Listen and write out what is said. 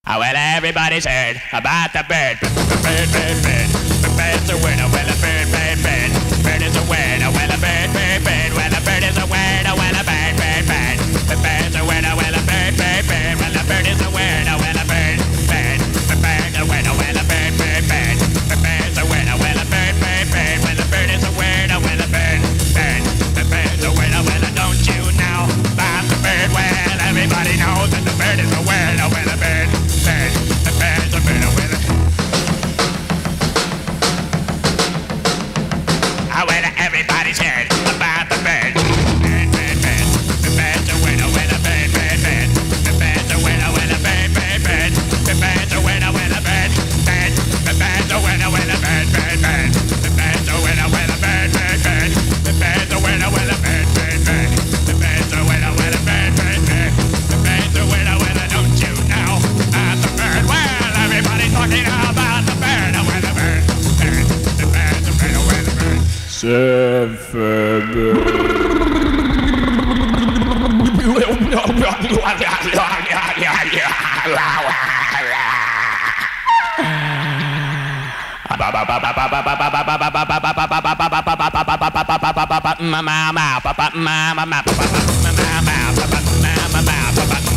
Well, everybody's heard about the bird. Bird, bird, bird. The bird's a winner. Well, a bird, bird, bird. Bird is a winner. Well, a bird, bird, bird. Well, a bird is a winner. Well, a bird, bird, bird. The bird's a winner. Well, a bird, bird, bird. Well, a bird is a winner. Well, a bird, bird. The bird's a winner. Well, a bird, bird, bird. The bird's a winner. Well, a bird, bird, bird. Well, a bird is a winner. Well, a bird, bird. The bird's a winner. Well, don't you know about the bird? Well, everybody knows that the bird is a winner. Well, a bird. The bird's a winner with it. Well, everybody's heard about the bird. Bird, bird, bird. The bird's a winner with a bird, bird, bird. The bird's a winner with a bird, bird, bird. The bird's a winner with a bird, bird. The bird's a winner with a bird, bird, bird. The bird's a winner with a bird, bird, bird. The bird's a winner with a bird, bird, bird. The bird's a winner with a bird, bird, bird. The bird's a winner with a don't you know about the bird? Well, everybody's talking about the bird, with a bird, bird. The bird's a winner with a bird. Mama,